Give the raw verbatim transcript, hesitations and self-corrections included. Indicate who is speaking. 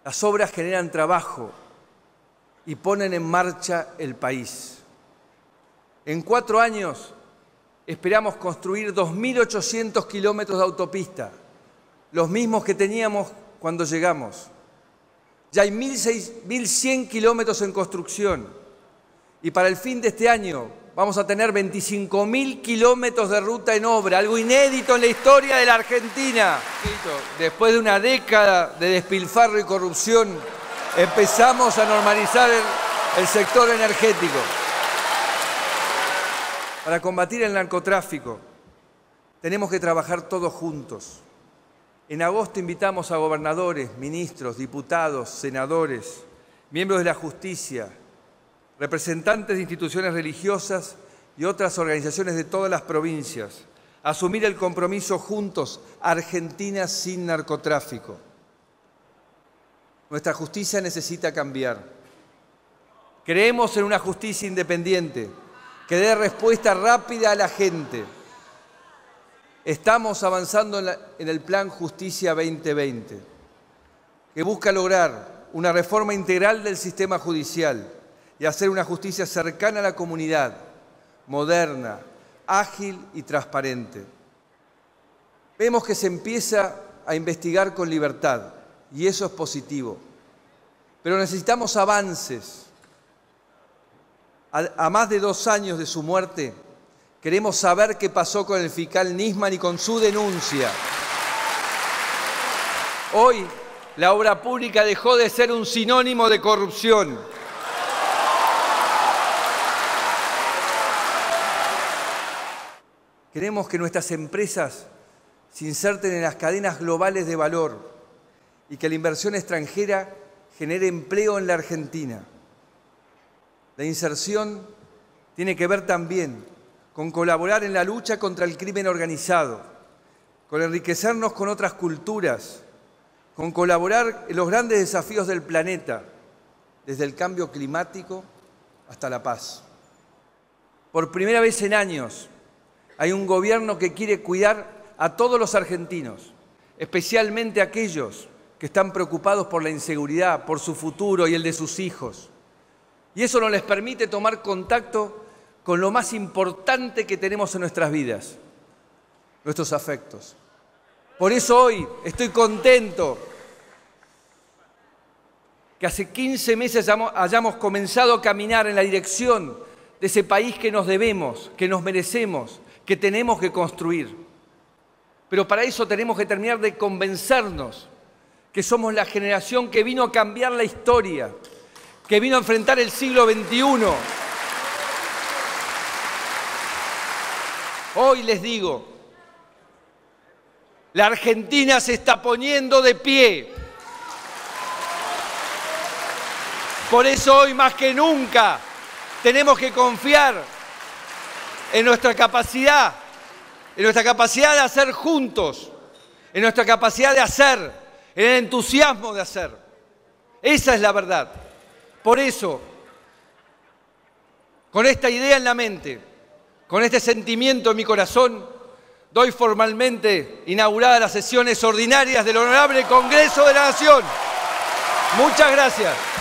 Speaker 1: Las obras generan trabajo y ponen en marcha el país. En cuatro años esperamos construir dos mil ochocientos kilómetros de autopista, los mismos que teníamos cuando llegamos. Ya hay mil cien kilómetros en construcción y para el fin de este año vamos a tener veinticinco mil kilómetros de ruta en obra, algo inédito en la historia de la Argentina. Después de una década de despilfarro y corrupción, empezamos a normalizar el, el sector energético. Para combatir el narcotráfico, tenemos que trabajar todos juntos. En agosto invitamos a gobernadores, ministros, diputados, senadores, miembros de la justicia, representantes de instituciones religiosas y otras organizaciones de todas las provincias, a asumir el compromiso juntos, Argentina sin narcotráfico. Nuestra justicia necesita cambiar. Creemos en una justicia independiente, que dé respuesta rápida a la gente. Estamos avanzando en, la, en el Plan Justicia veinte veinte, que busca lograr una reforma integral del sistema judicial y hacer una justicia cercana a la comunidad, moderna, ágil y transparente. Vemos que se empieza a investigar con libertad y eso es positivo, pero necesitamos avances. A, a más de dos años de su muerte, queremos saber qué pasó con el fiscal Nisman y con su denuncia. Hoy, la obra pública dejó de ser un sinónimo de corrupción. Queremos que nuestras empresas se inserten en las cadenas globales de valor y que la inversión extranjera genere empleo en la Argentina. La inserción tiene que ver también con colaborar en la lucha contra el crimen organizado, con enriquecernos con otras culturas, con colaborar en los grandes desafíos del planeta, desde el cambio climático hasta la paz. Por primera vez en años, hay un gobierno que quiere cuidar a todos los argentinos, especialmente a aquellos que están preocupados por la inseguridad, por su futuro y el de sus hijos. Y eso nos les permite tomar contacto con lo más importante que tenemos en nuestras vidas, nuestros afectos. Por eso hoy estoy contento que hace quince meses hayamos comenzado a caminar en la dirección de ese país que nos debemos, que nos merecemos, que tenemos que construir. Pero para eso tenemos que terminar de convencernos que somos la generación que vino a cambiar la historia, que vino a enfrentar el siglo veintiuno. Hoy les digo, la Argentina se está poniendo de pie. Por eso hoy más que nunca tenemos que confiar en nuestra capacidad, en nuestra capacidad de hacer juntos, en nuestra capacidad de hacer, en el entusiasmo de hacer. Esa es la verdad. Por eso, con esta idea en la mente, con este sentimiento en mi corazón, doy formalmente inauguradas las sesiones ordinarias del Honorable Congreso de la Nación. Muchas gracias.